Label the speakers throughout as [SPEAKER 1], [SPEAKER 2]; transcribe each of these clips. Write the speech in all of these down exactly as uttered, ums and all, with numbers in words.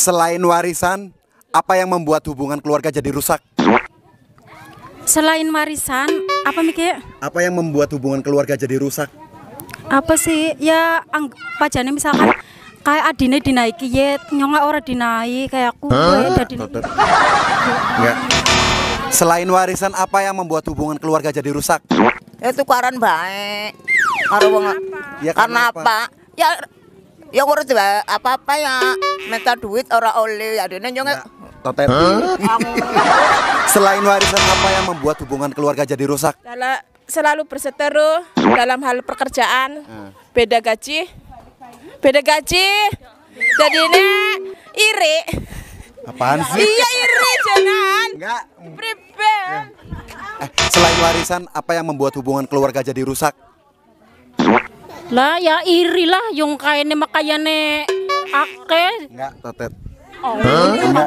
[SPEAKER 1] Selain warisan, apa yang membuat hubungan keluarga jadi rusak?
[SPEAKER 2] Selain warisan, apa mikir?
[SPEAKER 1] Apa yang membuat hubungan keluarga jadi rusak?
[SPEAKER 2] Apa sih? Ya, pajane misalkan kayak adine dinaiki yet, nyonga ora dinaik kayak aku dadi.
[SPEAKER 1] Enggak. Selain warisan, apa yang membuat hubungan keluarga jadi rusak?
[SPEAKER 3] Ya tukaran baik. Karo wong.
[SPEAKER 1] Ya,
[SPEAKER 3] karena apa? Ya ya urus apa-apa ya minta duit ora oleh ya dene nyong.
[SPEAKER 1] Totet. Selain warisan, apa yang membuat hubungan keluarga jadi rusak?
[SPEAKER 4] Selalu berseteru dalam hal pekerjaan, beda gaji, beda gaji, jadi ini iri.
[SPEAKER 1] Apaan sih?
[SPEAKER 4] Iya iri jangan.
[SPEAKER 1] Enggak.
[SPEAKER 4] Pribe.
[SPEAKER 1] Eh, selain warisan, apa yang membuat hubungan keluarga jadi rusak?
[SPEAKER 2] Lah ya iri lah, yung kayane makayane ake.
[SPEAKER 1] Enggak, Totet.
[SPEAKER 2] Oh.
[SPEAKER 1] Enggak.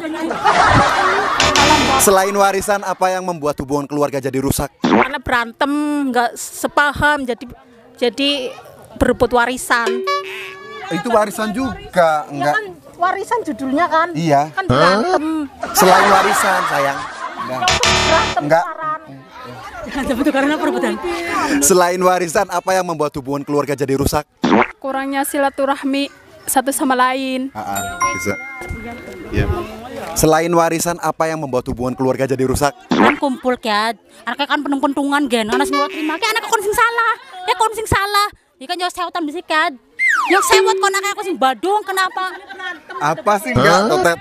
[SPEAKER 1] Selain warisan, apa yang membuat hubungan keluarga jadi rusak?
[SPEAKER 2] Karena berantem, nggak sepaham, jadi jadi berebut warisan.
[SPEAKER 1] Itu warisan juga, enggak?
[SPEAKER 2] Ya kan, warisan judulnya kan?
[SPEAKER 1] Iya.
[SPEAKER 2] Kan berantem.
[SPEAKER 1] Selain warisan, sayang. Enggak.
[SPEAKER 2] Berantem
[SPEAKER 1] Enggak.
[SPEAKER 2] karena perebutan.
[SPEAKER 1] Selain warisan, apa yang membuat hubungan keluarga jadi rusak?
[SPEAKER 4] Kurangnya silaturahmi satu sama lain.
[SPEAKER 1] Ah, bisa. Iya. Selain warisan, apa yang membuat hubungan keluarga jadi rusak?
[SPEAKER 2] Kan kumpul kan, anaknya kan penung-pentungan gen, anak semua terima, kayak anak kon sing salah, ya kon sing salah, ya kan jauh sewatan bisi kan, yang sewot kon anaknya aku sing badung, kenapa?
[SPEAKER 1] Apa sih enggak, Totet?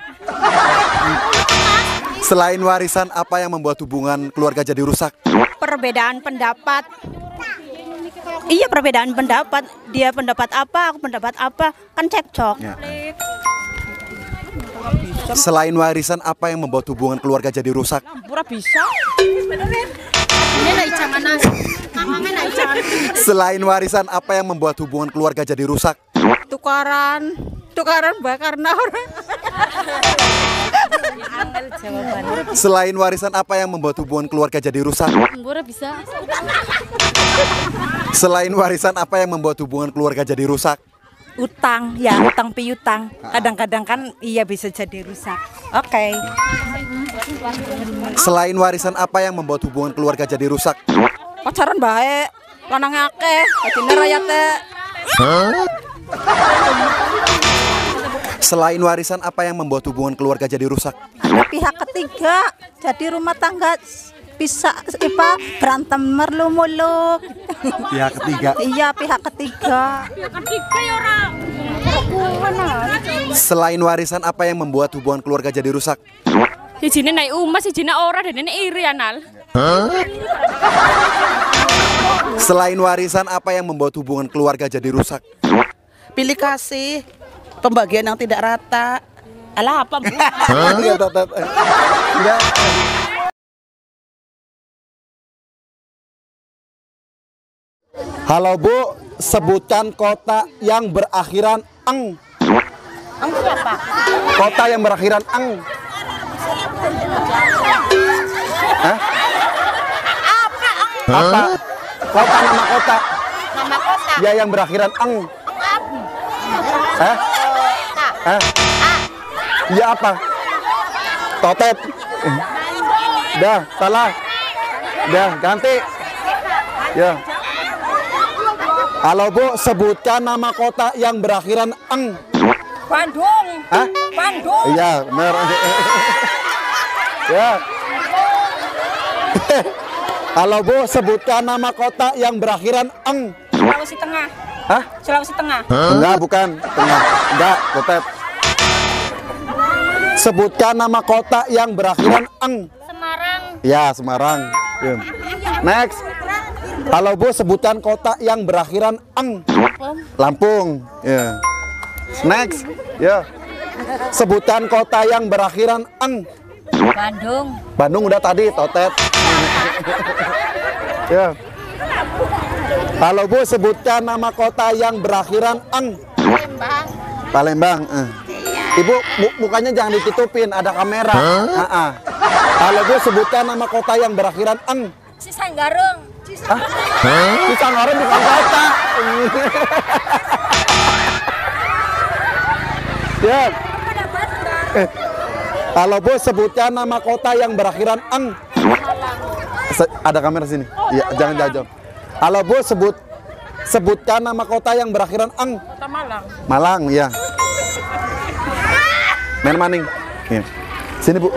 [SPEAKER 1] Selain warisan, apa yang membuat hubungan keluarga jadi rusak?
[SPEAKER 3] Perbedaan pendapat. Iya perbedaan pendapat. Dia pendapat apa, aku pendapat apa, kan cekcok.
[SPEAKER 1] Ya. Selain warisan, apa yang membuat hubungan keluarga jadi rusak?
[SPEAKER 2] Pura bisa. Ini naik jangan
[SPEAKER 1] Selain warisan, apa yang membuat hubungan keluarga jadi rusak?
[SPEAKER 4] Tukaran, tukaran bakar orang.
[SPEAKER 1] Selain warisan, apa yang membuat hubungan keluarga jadi rusak?
[SPEAKER 2] Pura bisa.
[SPEAKER 1] Selain warisan, apa yang membuat hubungan keluarga jadi rusak?
[SPEAKER 3] Utang, ya utang piutang. Kadang-kadang kan iya bisa jadi rusak. Oke. Okay.
[SPEAKER 1] Selain warisan, apa yang membuat hubungan keluarga jadi rusak?
[SPEAKER 4] Pacaran baik, lanangnya akeh, adine rakyate.
[SPEAKER 1] Selain warisan, apa yang membuat hubungan keluarga jadi rusak?
[SPEAKER 3] Ada pihak ketiga, jadi rumah tangga bisa apa berantem merlu-muluk.
[SPEAKER 1] Pihak ketiga.
[SPEAKER 3] Iya pihak ketiga.
[SPEAKER 1] Selain warisan, apa yang membuat hubungan keluarga jadi rusak?
[SPEAKER 4] Sijine naik umas, sijine ora, dan ini iri anal.
[SPEAKER 1] Selain warisan, apa yang membuat hubungan keluarga jadi rusak?
[SPEAKER 5] Pilih kasih, pembagian yang tidak rata. Alah apa?
[SPEAKER 1] Enggak, Totet. Enggak. Halo Bu, sebutkan kota yang berakhiran eng.
[SPEAKER 5] Eng itu apa?
[SPEAKER 1] Kota yang berakhiran eng. Hah?
[SPEAKER 5] Apa eng?
[SPEAKER 1] Apa? Kota, nama kota.
[SPEAKER 5] Nama kota.
[SPEAKER 1] Ya, yang berakhiran eng. Hah? Hah? Ya apa? Totet. Dah, salah. Dah, ganti. Ya. Halo Bu, sebutkan nama kota yang berakhiran eng.
[SPEAKER 4] Bandung.
[SPEAKER 1] Hah?
[SPEAKER 4] Bandung.
[SPEAKER 1] Iya, benar. Ya. Halo Bu, sebutkan nama kota yang berakhiran eng.
[SPEAKER 4] Sulawesi Tengah.
[SPEAKER 1] Hah?
[SPEAKER 4] Sulawesi Tengah.
[SPEAKER 1] Enggak, bukan. Tengah. Enggak, Totet. Sebutkan nama kota yang berakhiran eng.
[SPEAKER 2] Semarang.
[SPEAKER 1] Ya, Semarang. Ya. Next. Halo Bu, sebutkan kota yang berakhiran eng. Lampung. Ya. Next. Ya. Sebutkan kota yang berakhiran eng.
[SPEAKER 2] Bandung.
[SPEAKER 1] Bandung udah tadi, Totet. Ya. Halo Bu, sebutkan nama kota yang berakhiran eng.
[SPEAKER 2] Palembang.
[SPEAKER 1] Palembang. Eh. Ibu, mukanya jangan ditutupin, ada kamera. Ah, ah. Halo Bu, sebutkan nama kota yang berakhiran eng.
[SPEAKER 2] Cisanggarung.
[SPEAKER 1] Hah? Cisanggarung bukan kota. Ya. Halo Bu, sebutkan nama kota yang berakhiran ang. Se ada kamera sini. Iya, jangan jauh. Halo Bu, sebut sebutkan nama kota yang berakhiran ang.
[SPEAKER 4] Kota Malang.
[SPEAKER 1] Malang, ya. Main maning. Ya. Sini Bu.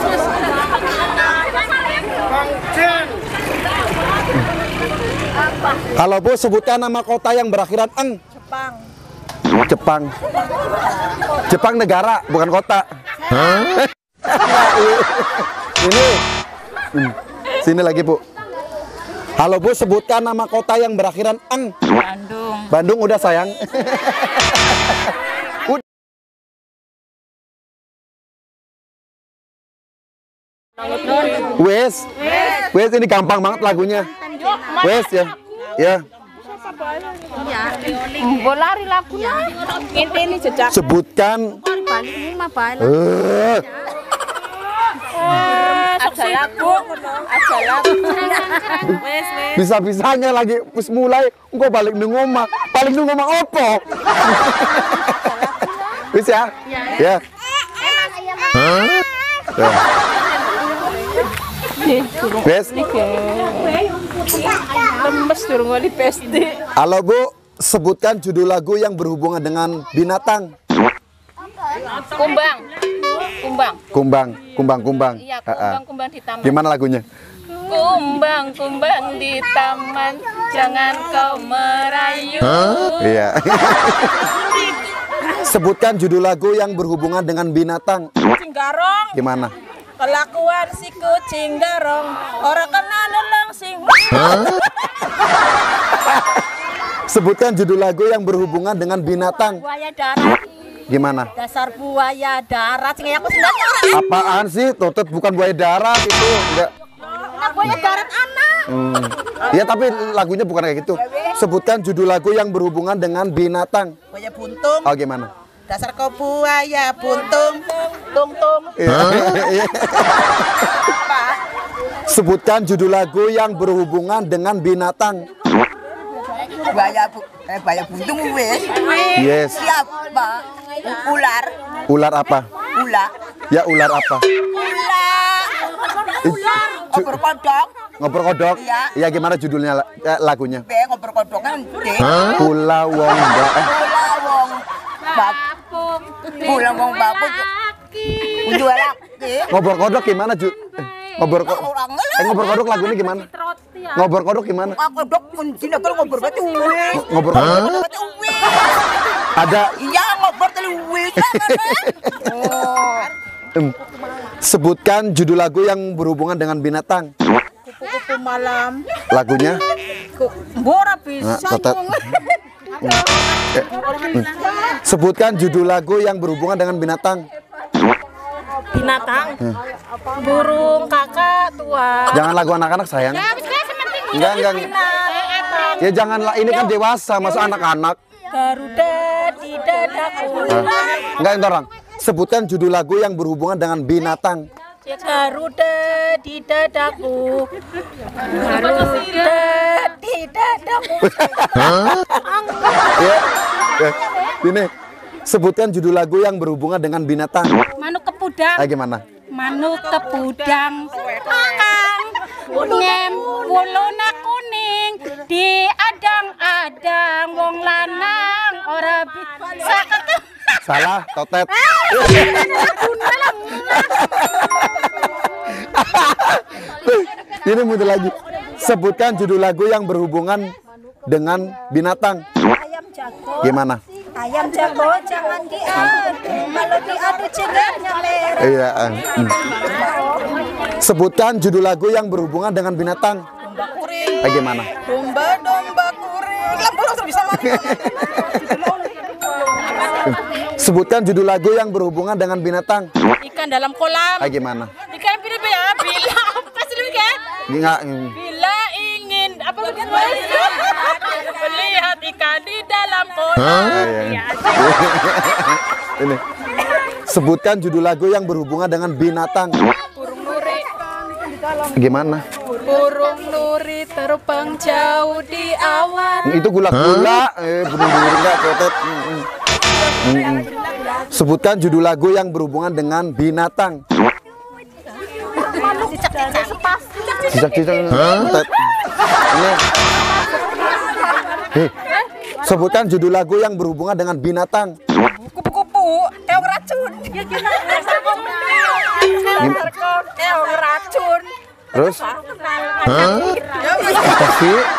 [SPEAKER 1] Halo Bu, sebutkan nama kota yang berakhiran ang.
[SPEAKER 4] Jepang.
[SPEAKER 1] Jepang. Jepang negara, bukan kota. Ini. Hmm. Sini lagi Bu. Halo Bu, sebutkan nama kota yang berakhiran ang.
[SPEAKER 4] Bandung.
[SPEAKER 1] Bandung udah sayang. Udah. Wes, wes ini gampang banget lagunya. Wes ya, ya.
[SPEAKER 4] Bolari lagunya. Ini ini jejak.
[SPEAKER 1] Sebutkan. Eh,
[SPEAKER 4] Aja lagu. Aja lagu. Wes wes.
[SPEAKER 1] bisa-bisanya lagi wis mulai engko balik nang omah. Balik nang omah opo? Wis ya? Ya. Ya. Wes.
[SPEAKER 4] Lemes durung wali pesti.
[SPEAKER 1] Halo Bu, sebutkan judul lagu yang berhubungan dengan binatang.
[SPEAKER 4] Kumbang. Kumbang.
[SPEAKER 1] Kumbang, kumbang, kumbang.
[SPEAKER 4] Iya,
[SPEAKER 1] Ha, ha.
[SPEAKER 4] kumbang-kumbang di taman.
[SPEAKER 1] Gimana lagunya?
[SPEAKER 4] Kumbang, kumbang di taman, jangan kau merayu.
[SPEAKER 1] Iya. Sebutkan judul lagu yang berhubungan dengan binatang.
[SPEAKER 4] Kucing garong,
[SPEAKER 1] Gimana?
[SPEAKER 4] kelakuan si kucing garong, orang kena neleng sing.
[SPEAKER 1] Sebutkan judul lagu yang berhubungan dengan binatang.
[SPEAKER 4] Buaya darat,
[SPEAKER 1] Gimana?
[SPEAKER 4] dasar buaya darat, sing aku sebenarnya.
[SPEAKER 1] Apaan sih? Totot bukan buaya darat itu. Enggak.
[SPEAKER 4] Nah, buaya darat anak.
[SPEAKER 1] Hmm. Ya tapi lagunya bukan kayak gitu. Sebutkan judul lagu yang berhubungan dengan binatang.
[SPEAKER 5] Buaya buntung.
[SPEAKER 1] Oh gimana?
[SPEAKER 5] Dasar kau buaya buntung.
[SPEAKER 4] Tung tung.
[SPEAKER 1] Iya. Sebutkan judul lagu yang berhubungan dengan binatang.
[SPEAKER 5] Buaya bu eh buaya buntung wes.
[SPEAKER 1] Yes.
[SPEAKER 5] Siapa? Ular.
[SPEAKER 1] Ular apa?
[SPEAKER 5] Ula.
[SPEAKER 1] Ya ular apa?
[SPEAKER 5] Ular. Ngobrol kodok.
[SPEAKER 1] Ngobrol kodok?
[SPEAKER 5] Iya.
[SPEAKER 1] Ya gimana judulnya eh, lagunya?
[SPEAKER 5] Be ngobrol kodok kan.
[SPEAKER 1] Pula Wongga. Eh,
[SPEAKER 5] Pula wong bab. Pula wong babuk. Udah laki.
[SPEAKER 1] ngobrol kodok gimana Ju? Eh, ngobrol kodok.
[SPEAKER 5] Orang
[SPEAKER 1] Eh, ngobrol kodok lagunya gimana? Ngobrol kodok gimana?
[SPEAKER 5] aku dok pun sini kalau ngobrol berarti wes.
[SPEAKER 1] Ngobrol kodok.
[SPEAKER 5] Berarti wes.
[SPEAKER 1] Ada
[SPEAKER 5] Iya ngobrol tadi wes.
[SPEAKER 1] em, sebutkan judul lagu yang berhubungan dengan binatang.
[SPEAKER 4] Kupu-kupu malam.
[SPEAKER 1] Lagunya?
[SPEAKER 4] Bora
[SPEAKER 1] Nah,
[SPEAKER 4] bisa.
[SPEAKER 1] totot. Eh, hmm. Sebutkan judul lagu yang berhubungan dengan binatang.
[SPEAKER 4] Binatang. Burung kakak tua.
[SPEAKER 1] Jangan lagu anak-anak sayang. Enggak, enggak. Ya janganlah, ini kan dewasa, masuk anak-anak.
[SPEAKER 4] Garuda di dadaku.
[SPEAKER 1] Enggak, entar orang. Sebutkan judul lagu yang berhubungan dengan binatang.
[SPEAKER 4] Garuda di dadaku. Garuda di dadaku.
[SPEAKER 1] Ya, ya. Ini sebutkan judul lagu yang berhubungan dengan binatang.
[SPEAKER 2] Manuk kepudang.
[SPEAKER 1] Ah, gimana?
[SPEAKER 2] Manuk kepudang. Akang. Nyem wuluna kuning. Di adang-adang wong lanang ora bisa ketemu.
[SPEAKER 1] Salah, totet. Ini muncul lagi. Sebutkan judul lagu yang berhubungan dengan binatang.
[SPEAKER 3] Ayam jago.
[SPEAKER 1] Gimana?
[SPEAKER 3] Ayam jago jangan diadu. Kalau diadu cegarnya merah.
[SPEAKER 1] Iya. eh, hmm. Sebutkan judul lagu yang berhubungan dengan binatang. Eh, gimana?
[SPEAKER 5] Domba domba kuring. Lampu langsung bisa mati.
[SPEAKER 1] Sebutkan judul lagu yang berhubungan dengan binatang.
[SPEAKER 4] Ikan dalam kolam.
[SPEAKER 1] Eh, gimana?
[SPEAKER 4] Ikan bila bila bila apa sih lu kan?
[SPEAKER 1] Enggak. hmm.
[SPEAKER 4] Bila ingin apa begitu? Melihat ikan di dalam kolam.
[SPEAKER 1] Eh, iya. Ini. Sebutkan judul lagu yang berhubungan dengan binatang.
[SPEAKER 4] Burung nuri.
[SPEAKER 1] Gimana?
[SPEAKER 4] Burung nuri terbang jauh di awan.
[SPEAKER 1] Itu gula-gula. Eh, burung-burung enggak, totet. Hmm, hmm. Hmm, hmm. Sebutkan judul lagu yang berhubungan dengan binatang. Cicak-cicak. Ini. Hei, sebutkan judul lagu yang berhubungan dengan binatang.
[SPEAKER 4] Kupu-kupu, keong racun. Keong racun.
[SPEAKER 1] Terus? Apa sih?